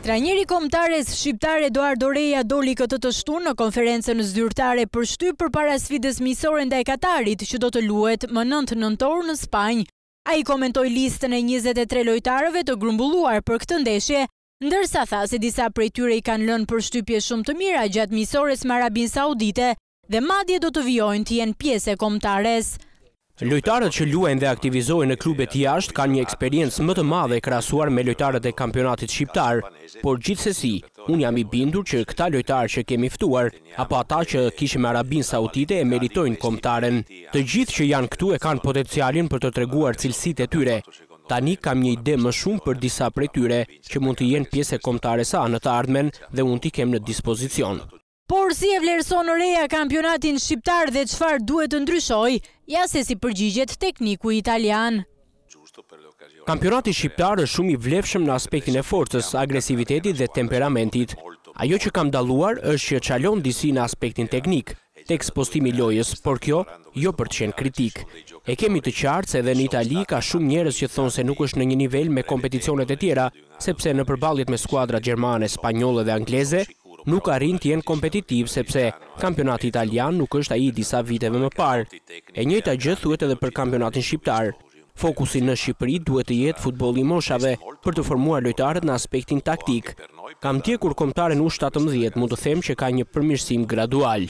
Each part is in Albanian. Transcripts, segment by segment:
Trajneri kombëtares shqiptar Eduardo Reja doli këtë të shtunë në konferencën zyrtare përshtyp përpara sfidës miqësore ndaj Katarit, që do të luhet më 9 nëntor në Spanjë. Ai komentoi listën e 23 lojtarëve të grumbulluar për këtë ndeshje, ndërsa tha se disa prej tyre i kanë lënë përshtypje shumë të mira gjatë miqësores me Arabinë Saudite dhe madje do të vijojnë të jenë pjesë e kombëtares. Lojtarët që luajnë dhe aktivizohen në klubet jashtë kanë një eksperiencë më të madhe krahasuar me lojtarët e kampionatit shqiptar, por gjithsesi, unë jam i bindur që këta lojtarë që kemi ftuar, apo ata që kishim Arabinë Saudite e meritojnë kombëtaren. Të gjithë që janë këtu e kanë potencialin për të treguar cilësitë e tyre. Tani kam një ide më shumë për disa prej tyre që mund të jenë pjesë e kombëtares A në të ardhmen dhe unë t'i kem në dispozicion. Por si e vlerëson Reja kampionatin shqiptar dhe çfarë duhet të ndryshojë, ja se si përgjigjet tekniku italian. Kampionati shqiptar është shumë i vlefshëm në aspektin e forcës, agresivitetit dhe temperamentit. Ajo që kam dalluar është që çalon disi në aspektin teknik, tek spostimi i lojës, por kjo jo për të qenë kritik. E kemi të qartë se edhe në Itali ka shumë njerëz që thonë se nuk është në një nivel me kompeticionet e tjera, sepse në përballjet me skuadra gjermane, spanjolle dhe angleze nuk arrin të jenë kompetitiv sepse kampionati italian nuk është ai disa viteve më parë. E njëjta gjë thuhet edhe për kampionatin shqiptar. Fokusi në Shqipëri duhet të jetë futbolli i moshave për të formuar lojtarët në aspektin taktik. Kam ndjekur kombëtaren U17, mund të them që ka një përmirësim gradual.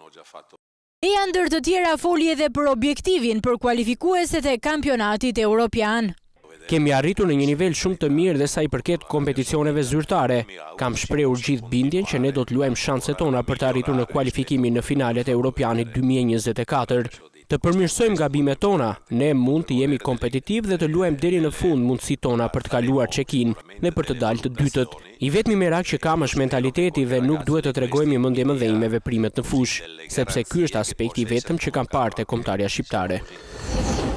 Reja ndër të tjera foli edhe për objektivin për kualifikueset e kampionatit evropian. Kemi arritur në një nivel shumë të mirë dhe sa i përket kompeticioneve zyrtare. Kam shprehur gjithë bindjen që ne do të luajmë shanset tona për të arritur në kualifikimin në finalet e Europianit 2024. Të përmirësojmë gabimet tona, ne mund të jemi kompetitiv dhe të luajmë deri në fund mundësitë tona për të kaluar check-in dhe për të dalë të dytët. I vetmi merak që kam është mentaliteti dhe nuk duhet të tregojmë mendje mëdhenj me veprimet në fushë, sepse ky është aspekti i vetëm që kam parë te kombëtarja shqiptare.